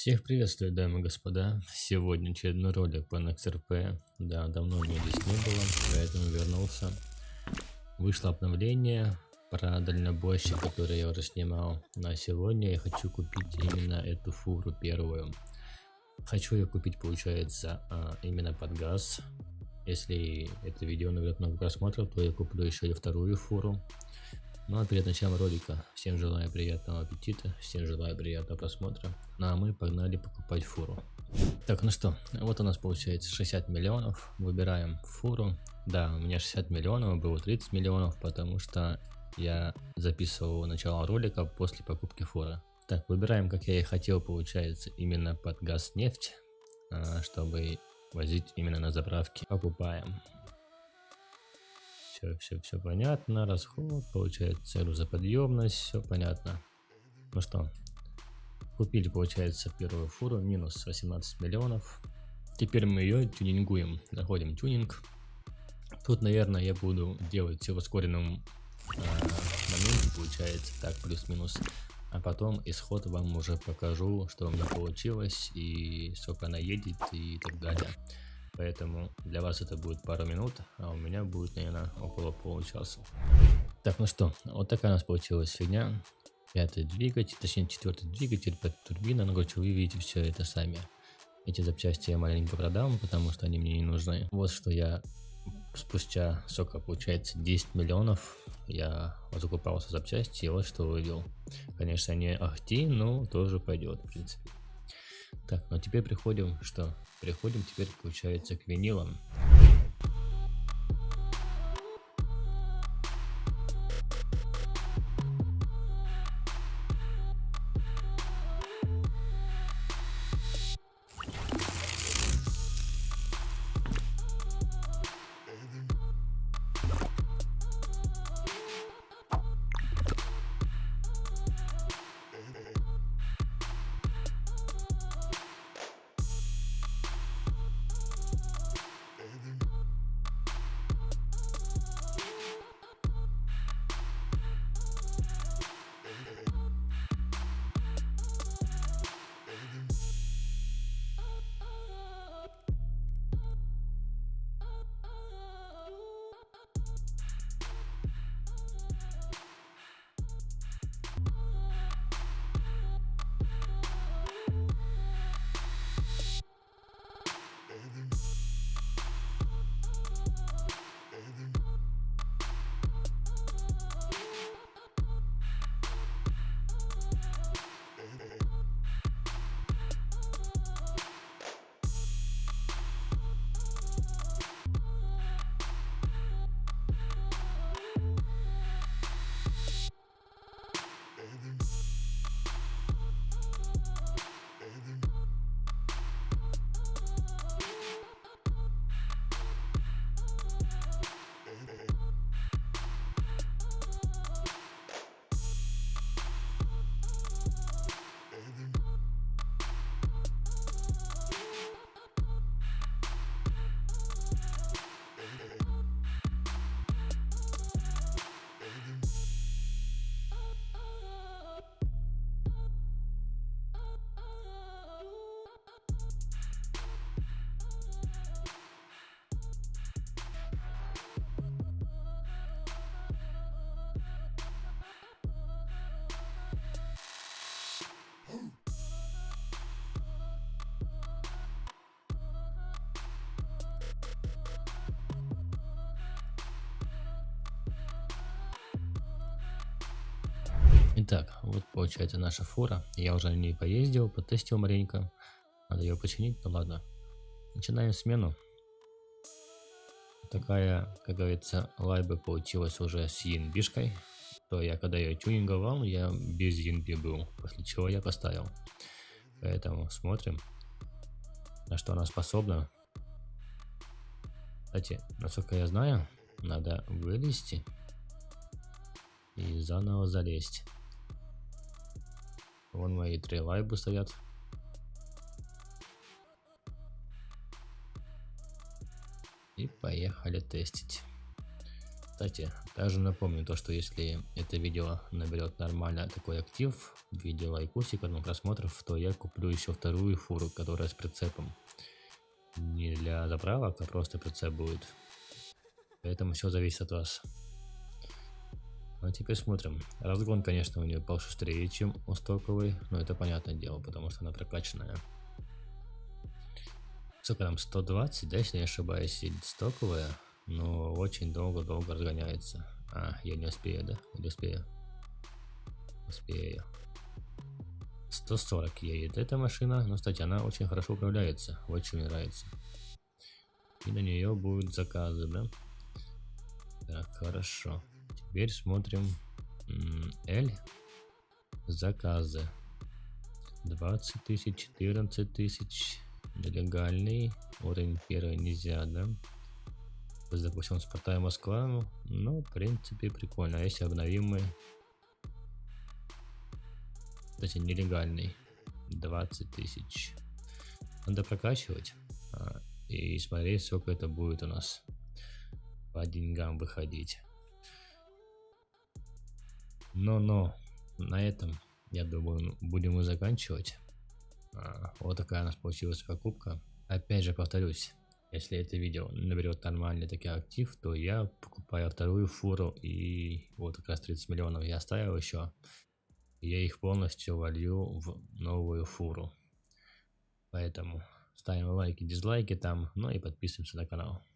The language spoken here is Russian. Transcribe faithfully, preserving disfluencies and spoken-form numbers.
Всех приветствую, дамы и господа. Сегодня очередной ролик по эн икс эр пи. Да, давно меня здесь не было, поэтому вернулся. Вышло обновление про дальнобойщик, который я уже снимал. На сегодня я хочу купить именно эту фуру первую. Хочу ее купить, получается, именно под газ. Если это видео наберет много просмотров, то я куплю еще и вторую фуру. Ну а перед началом ролика всем желаю приятного аппетита, всем желаю приятного просмотра. Ну а мы погнали покупать фуру. Так, ну что, вот у нас получается шестьдесят миллионов, выбираем фуру. Да, у меня шестьдесят миллионов, было тридцать миллионов, потому что я записывал начало ролика после покупки фуры. Так, выбираем, как я и хотел, получается, именно под газ нефть, чтобы возить именно на заправке. Покупаем. Все, все, все понятно, расход, получается, грузоподъемность, все понятно. Ну что, купили, получается, первую фуру, минус восемнадцать миллионов. Теперь мы ее тюнингуем, заходим в тюнинг. Тут, наверное, я буду делать все в ускоренном э, моменте, получается, так, плюс-минус. А потом исход вам уже покажу, что у меня получилось, и сколько она едет, и так далее. Поэтому для вас это будет пару минут, а у меня будет, наверное, около получаса. Так, ну что, вот такая у нас получилась фигня. Пятый двигатель, точнее четвертый двигатель, пятая турбина. Ну, короче, вы видите все это сами. Эти запчасти я маленько продам, потому что они мне не нужны. Вот что я спустя, сколько получается, десять миллионов, я закупался запчасти, и вот что увидел. Конечно, не ахти, но тоже пойдет, в принципе. Так, ну теперь приходим, что? Приходим теперь, получается, к винилам. Итак, вот получается наша фура. Я уже на ней поездил, потестил маленько. Надо ее починить, ну ладно. Начинаем смену. Такая, как говорится, лайба получилась уже с янбишкой. То я, когда ее тюнинговал, я без янби был. После чего я поставил. Поэтому смотрим, на что она способна. Кстати, насколько я знаю, надо вылезти и заново залезть. Вон мои три лайбы стоят. И поехали тестить. Кстати, также напомню то, что если это видео наберет нормально такой актив в виде лайкусика, ну, просмотров, то я куплю еще вторую фуру, которая с прицепом. Не для заправок, а просто прицеп будет. Поэтому все зависит от вас. А теперь смотрим. Разгон, конечно, у нее пошустрее, чем у стоковой, но это понятное дело, потому что она прокачанная. Сколько там, сто двадцать, да, если не ошибаюсь, или стоковая, но очень долго-долго разгоняется. А, я не успею, да? Или успею? Успею. сто сорок едет эта машина, но, кстати, она очень хорошо управляется, очень нравится. И на нее будут заказы, да? Так, хорошо. Теперь смотрим L. Заказы. двадцать тысяч, четырнадцать тысяч. Нелегальный. Уровень первый нельзя, да? То есть, допустим, Спартак Москва. Ну, в принципе, прикольно. А если обновимый? Кстати, нелегальный. двадцать тысяч. Надо прокачивать. А, и смотреть, сколько это будет у нас по деньгам выходить. Но-но, на этом, я думаю, будем и заканчивать. А, вот такая у нас получилась покупка. Опять же повторюсь, если это видео наберет нормальный такой актив, то я покупаю вторую фуру, и вот как раз тридцать миллионов я оставил еще. И я их полностью волью в новую фуру. Поэтому ставим лайки, дизлайки там, ну и подписываемся на канал.